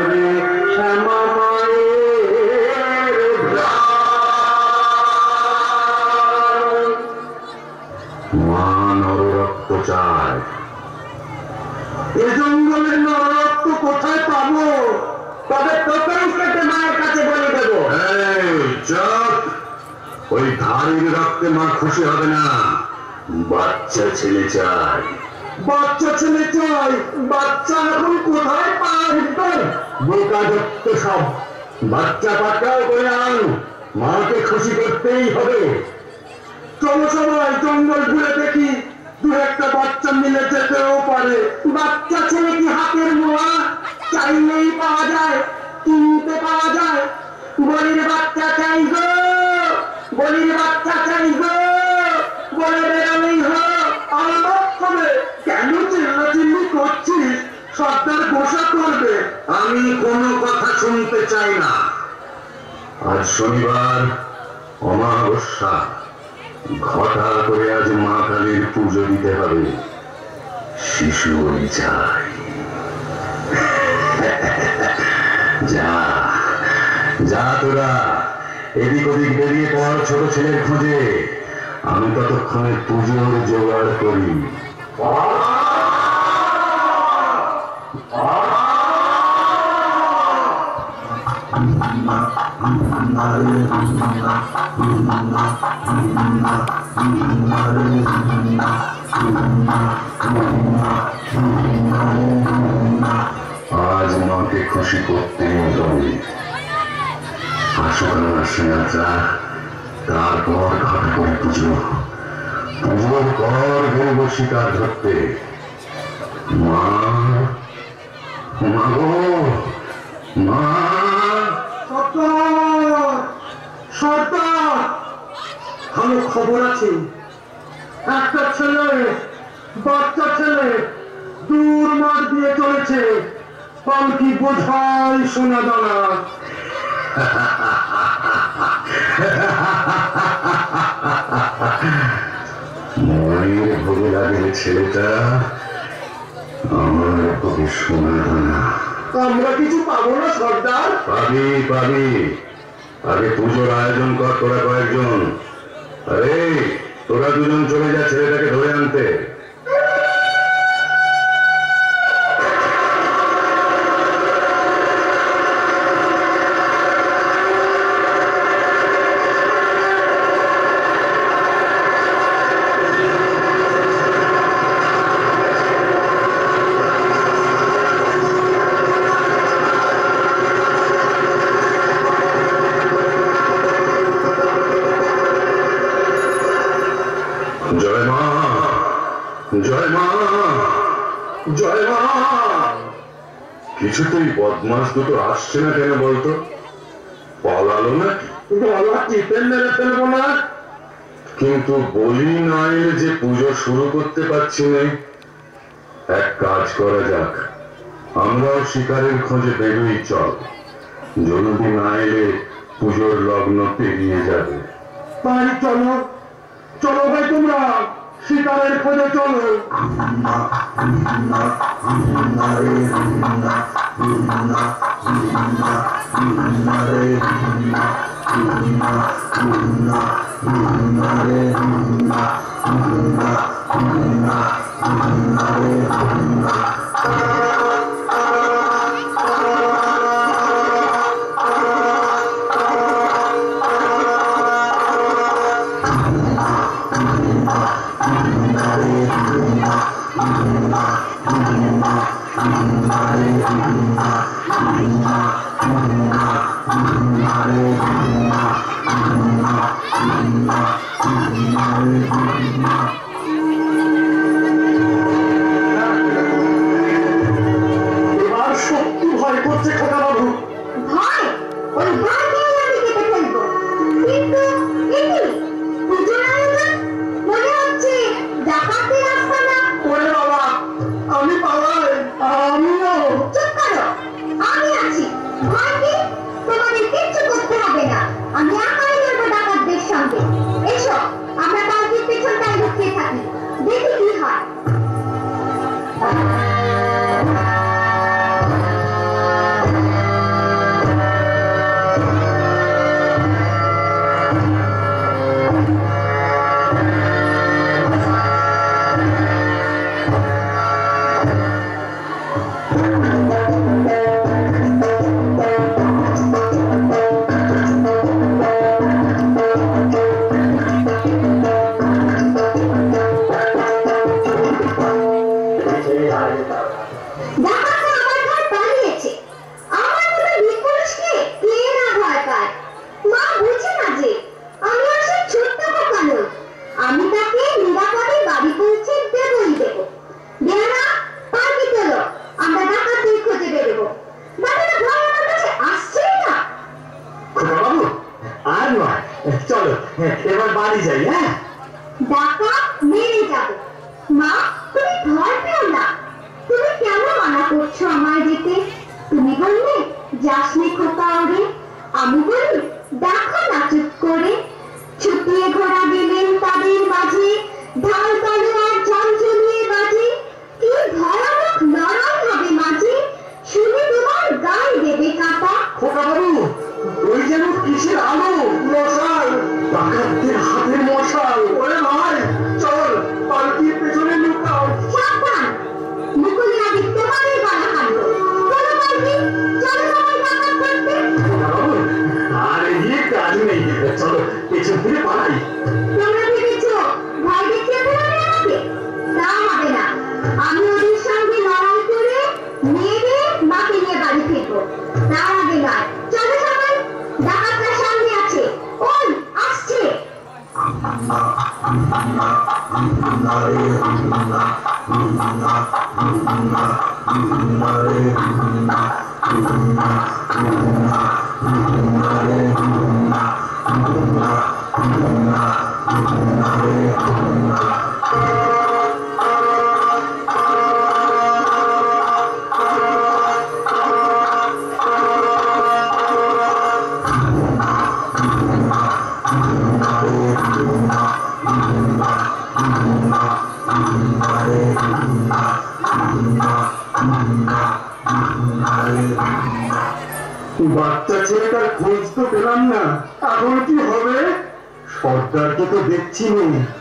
রে শ্যামা মায়ের মা নররক্ত চায়। এ জঙ্গলের নররক্ত কোথায় পাবো? তবে তোকেও কেটে মায়ের কাছে বলে দেবো। ওই ধারির রক্তে মা খুশি হবে না। বাচ্চা ছেলে চাই। বাচ্চা ছেলে চাই? বাচ্চা এখন কোথায় পাই? বোকা দত্ত সব। বাচ্চা পাঠাও করে আন, মাকে খুশি করতেই হবে। চলো সবাই জঙ্গল ঘুরে দেখি, দু একটা বাচ্চা মিলে যেতেও পারে। বাচ্চা ছেলে কি হাতের মোয়া? চাইলেই পাওয়া যায়, কিনতে পাওয়া যায়। বলির বাচ্চা চাই গো, বলির বাচ্চা চাই গো, বলে বেরোলেই হোক। আলাপ হবে কেন চিল্লাচিল্লি করছিস? সর্দার গোসা করবে। আমি কোনো কথা শুনতে চাই না। আজ শনিবার, অমাবস্যা। ঘটা করে আজ মা কালীর পুজো দিতে হবে। শিশু ওই চাই। যা যা তোরা এদিক ওদিক বেরিয়ে পড় ছোট ছেলের খোঁজে। আমি ততক্ষণে পুজোর জোগাড় করি। আজ মাকে খুশি করতে হবে। আসলে আসে না যা, তারপর ঘটা করে পুজো। পুজোর পর বেরোবো শিকার ধরতে। মা, মা গো, মা। সর্দার, ভালো খবর আছে। একটা ছেলে, বাচ্চা ছেলে দূর মাঠ দিয়ে চলেছে। পালকি বোঝাই সোনা দানা। মায়ের ভোগে লাগে ছেলেটা, আমার কবি সোনা দানা। আমরা কিছু পাবো না সর্দার? পাবি পাবি। আগে পুজোর আয়োজন কর তোরা কয়েকজন। আরে তোরা দুজন চলে যা ছেলেটাকে ধরে আনতে। জয় মা, জয় মা, জয় মা। কিছুতেই বদমাস দুটো আসছে না কেন বলতো? পালালো না? গলা টিপে মেরে ফেলবো না? কিন্তু বলি না এলে যে পুজো শুরু করতে পারছি না। এক কাজ করা যাক, আমরাও শিকারের খোঁজে বেরোই চল। যদি না এলে পুজোর লগ্ন পেরিয়ে যাবে। তাই চলো, চলো ভাই তোমরা শিকারের খোঁজে চলো। এবার সত্যি ভয় করছে খোকা বাবু। ভয়? ওই ভয় নিয়ে আমি কেটে ফেলবো। কিন্তু পুজোর আয়োজন মনে হচ্ছে ডাকাতের রাস্তা না। ওরে বাবা, আমি পালাই। আমিও। চুপ করো, আমি আছি। ভয় কি? তোমাদের কিচ্ছু করতে হবে না। আমি একাই লড়বো ডাকাতদের সঙ্গে। এসো, আমরা পালকির পেছনটায় লুকিয়ে থাকি, দেখি কি হয়। এবার বাড়ি যাই। হ্যাঁ, ডাকাত মেরে যাবো। মা, তুমি ভয় পেও না। তুমি কেন মানা করছো আমায় যেতে? তুমি বললে যাসনি খোকা ওরে, আমি বলি দেখো না চুপ করে। ছুটিয়ে ঘোড়া গেলেন তাদের মাঝে, ঢাল তলোয়ার ঝনঝনিয়ে বাজে। কি ভয়ানক লড়াই হবে মাঝে, শুনে তোমার গায়ে দেবে কাঁটা। খোকা বাবু, ওই যেন কিসের আলো, মশাল, ডাকাতদের হাতের মশাল। ওরে ভাই, চল পালকির পেছনে লুকাও। সাবধান, মুকুল আদি তোমারই গলা কাটবো। চলো পালকি, চলো সবাই ডাকাত ধরতে। খোকা বাবু, আর এগিয়ে কাজ নেই, চলো পেছন ফিরে পালাই। তোমরা ভেবেছো ভয় দেখিয়ে ফেলবে আমাকে? তা হবে না। আমি ওদের সঙ্গে লড়াই করে মেরে মাকে নিয়ে বাড়ি ফিরবো। তার আগে নয়। চলো সবাই, ডাকাতরা সামনে আছে। ওই আসছে। বাচ্চা ছেলেটার খোঁজ তো পেলাম না, এখন কি হবে? সর্দারকে তো দেখছি নেই।